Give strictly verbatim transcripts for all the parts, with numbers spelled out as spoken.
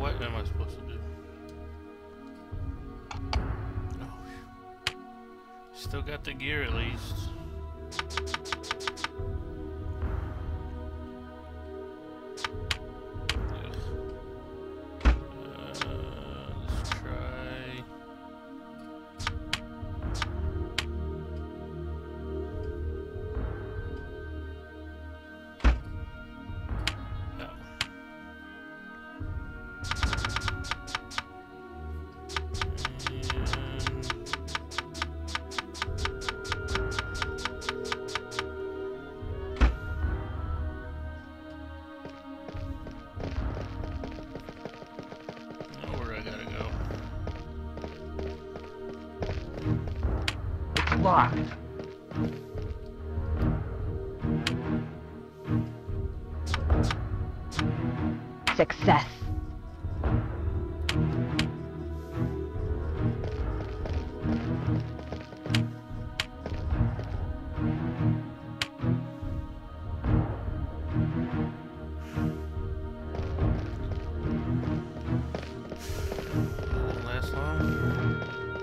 what am I supposed to do? Oh, still got the gear at least. Locked. Success. Doesn't last long.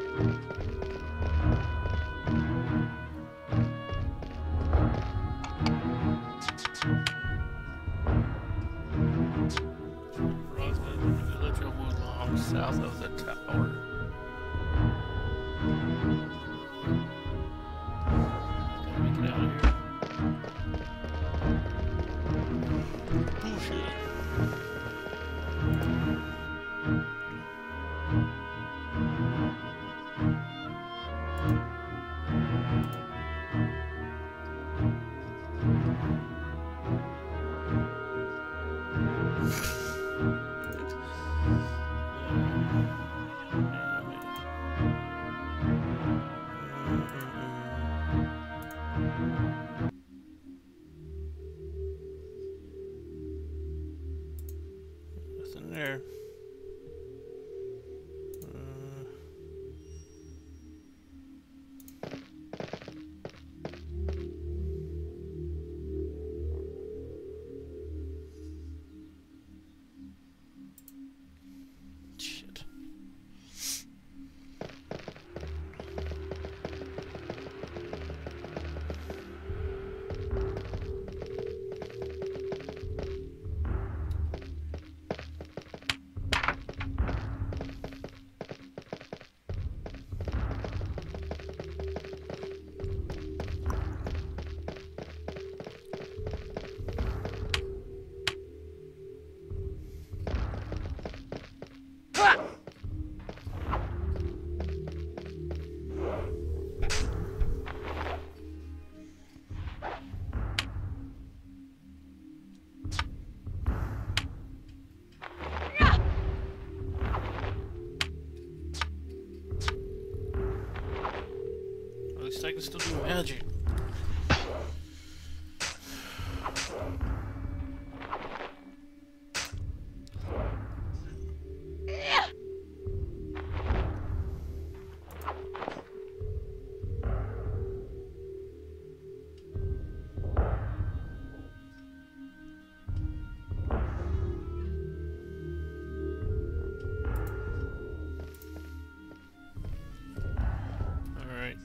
South of the tower. Let me get out of here. Bullshit. Nothing there. Uh, shit. At least I can still do magic. Alright.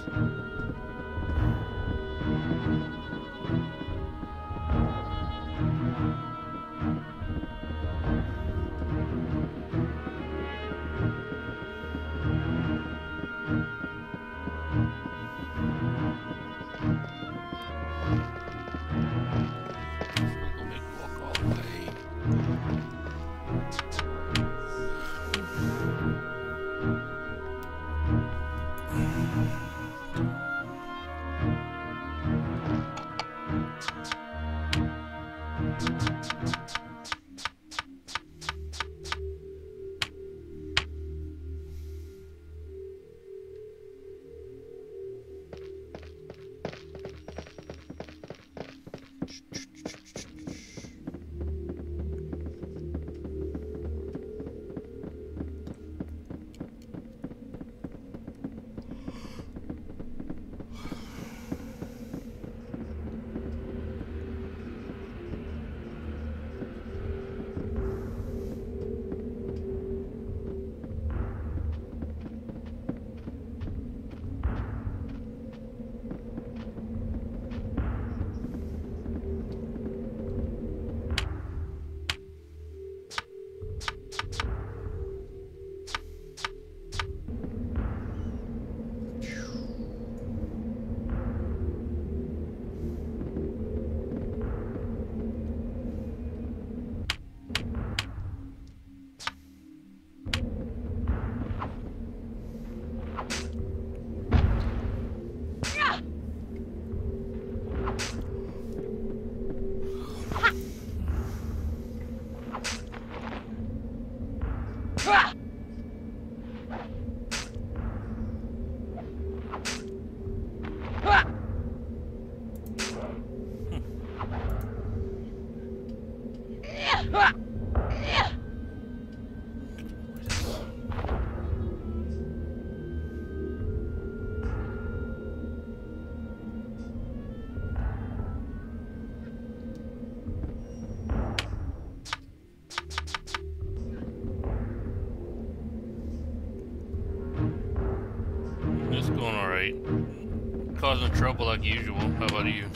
It's going alright. Causing trouble like usual. How about you?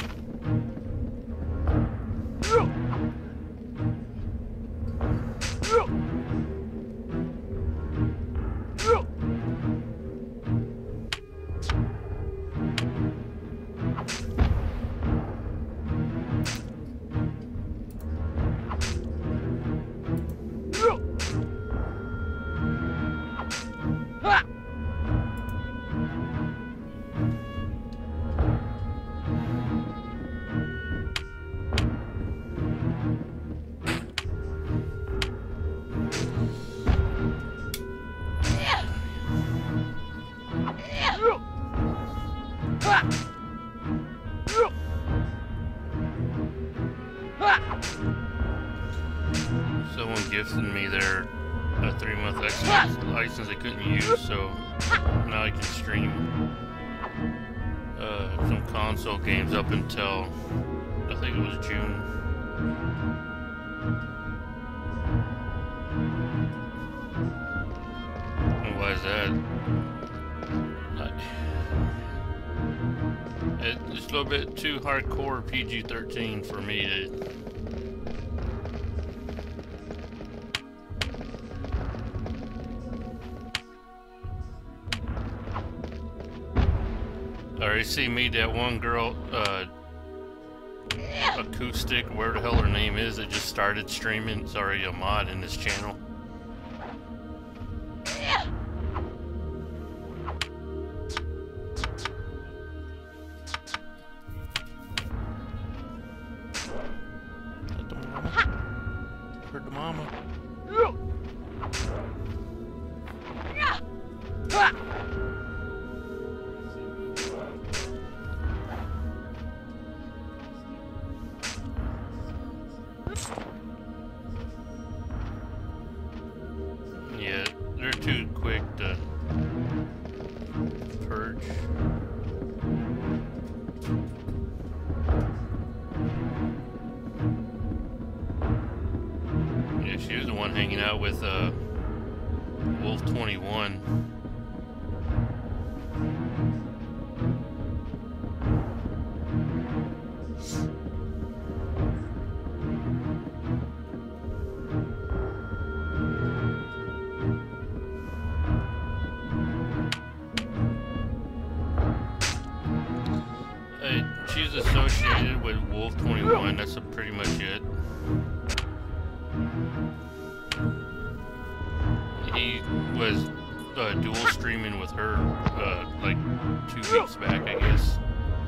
Someone gifted me their a three month Xbox license they couldn't use, so now I can stream uh, some console games up until I think it was June. And why is that? I, it, it's a little bit too hardcore P G thirteen for me to. Alright, see me, that one girl, uh, Acoustic, where the hell her name is, that just started streaming. It's already a mod in this channel. Heard the mama. Heard the mama. Yeah, they're too quick to purge. Yeah, she was the one hanging out with uh, Wolf twenty-one. was associated with Wolf twenty-one. That's a pretty much it. He was uh, dual streaming with her uh, like two weeks back, I guess.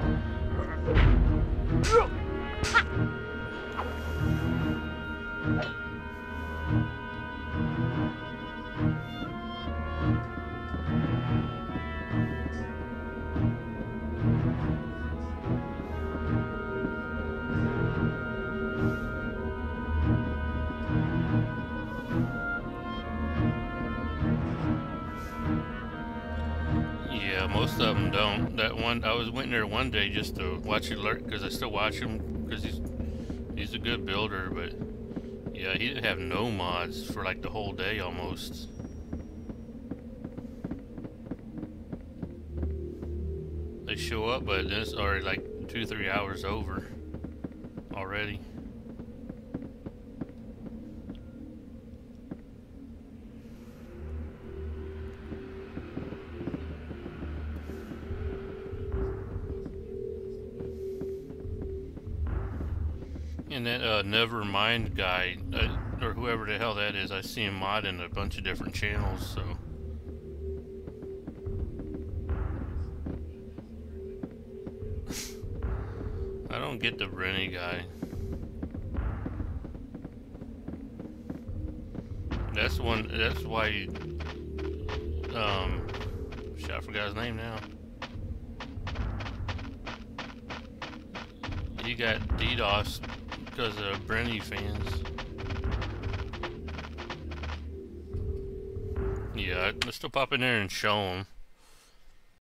Yeah, most of them don't. That one, I was went there one day just to watch it lurk because I still watch him because he's he's a good builder. But yeah, he didn't have no mods for like the whole day almost. They show up, but then it's already like two, three hours over already. And that uh, Nevermind guy, uh, or whoever the hell that is, I see him mod in a bunch of different channels, so. I don't get the Rennie guy. That's one, that's why, um, shit, I forgot his name now. He got DDoS because of Brenny fans. Yeah, let's still pop in there and show him.